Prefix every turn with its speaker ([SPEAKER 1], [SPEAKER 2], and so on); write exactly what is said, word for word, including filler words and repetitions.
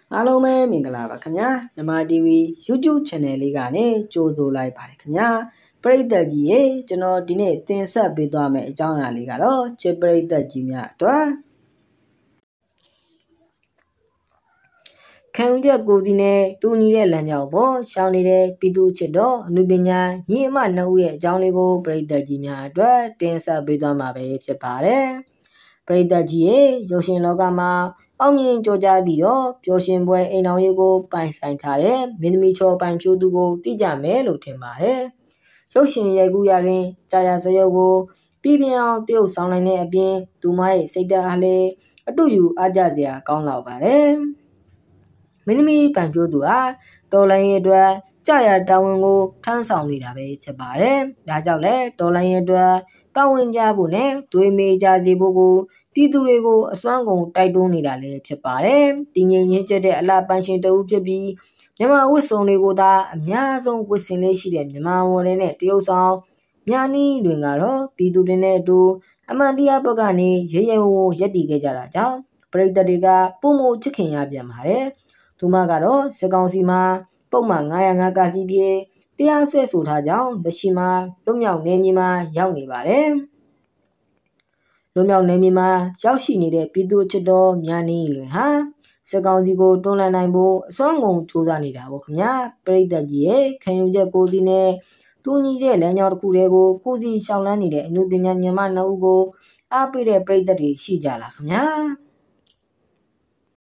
[SPEAKER 1] အားလုံးပဲမင်္ဂလာပါခင်ဗျာမြန်မာ တီဗီ YouTube Channel လေးကနေကြိုဆိုလိုက်ပါတယ်ခင်ဗျာပရိသတ်ကြီးရေကျွန်တော်ဒီနေ့တင်ဆက်ပေးသွားမယ့်အကြောင်းအရာလေးကတော့ချစ်ပရိသတ်ကြီးများအတွက်ခံယူချက်ကိုယ်စီနဲ့တူညီတဲ့လမ်းကြောင်းပေါ်ရှောင်းနေတဲ့ပြည်သူချစ်တော်အနုပညာညီအမနှစ်ဦးရဲ့အကြောင်းလေးကိုပရိသတ်ကြီးများအတွက်တင်ဆက်ပေးသွားမှာပဲဖြစ်ပါတယ်ပရိသတ်ကြီးရေရုပ်ရှင်လောကမှာအောင်မြင်ကြော်ကြားပြီးတော့ပျော်ရွှင်ပွဲအိမ်တော်ရေးကိုပိုင်ဆိုင်ထားတဲ့မင်းသမီးချောပိုင်ဖြိုးသူကိုသိကြမယ်လို့ထင်ပါတယ်။ရုပ်ရှင်ရိုက်ကူးရရင်ကြာရစရုပ်ကိုပြည်ပြင်းအောင်တရုပ်ဆောင်နိုင်တဲ့အပြင်သူမရဲ့စိတ်ဓာတ်အားလည်းအတူယူအားကြစရာကောင်းတော့ပါတယ်။မင်းသမီးပိုင်ဖြိုးသူဟာတော်လိုင်းရဲ့အတွက်ကြာရတာဝန်ကိုထမ်းဆောင်နေတာပဲဖြစ်ပါတယ်။ဒါကြောင့်လည်းတော်လိုင်းရဲ့အတွက်ပါဝင်ကြဖို့နဲ့သွေးမေးကြစေဖို့ကိုပြည်သူတွေကိုအစွမ်းကုန်တိုက်တွန်းနေတာလည်းဖြစ်ပါတယ်။တည်ငြိမ်ရင်းကျက်တဲ့အလားပန်းရှင်တဦးဖြစ်ပြီးမြန်မာဝတ်စုံတွေကိုသာအများဆုံးဝတ်ဆင်လေးရှိတဲ့မြန်မာဝန်တွေနဲ့တရုတ်ဆောင်များနီးတွင်ကတော့ပြည်သူတွေနဲ့အတူအမှန်တရားဘက်ကနေရဲရဲဝံ့ဝံ့ရပ်တည်ခဲ့ကြတာကြောင့်ပရိသတ်တွေကပုံမချစ်ခင်ရပြန်ပါတယ်။သူမကတော့စစ်ကောင်စီမှာပုံမှန်ငါးရာငါးကကြီးပြေတရားစွဲဆိုထားကြောင်းလက်ရှိမှာလွတ်မြောက်နေမြေမှာရောက်နေပါတယ်။လွမြောက်နေမြေမှာရောက်ရှိနေတဲ့ပြည်သူချစ်တော်များနေလွင်ဟာစက်ကောင်စီကိုတွန်းလှန်နိုင်ဖို့အစွမ်းကုန်စူးစမ်းနေတာပေါ့ခင်ဗျာပရိသတ်ကြီးရဲ့ခံယူချက်ကိုစီနဲ့တူညီတဲ့လမ်းကြောင်းတစ်ခုတည်းကိုကိုစီရှောင်းလန်းနေတဲ့အမှုပညာညီမနှစ်ဦးကိုအားပေးတဲ့ပရိသတ်တွေရှိကြလားခင်ဗျာ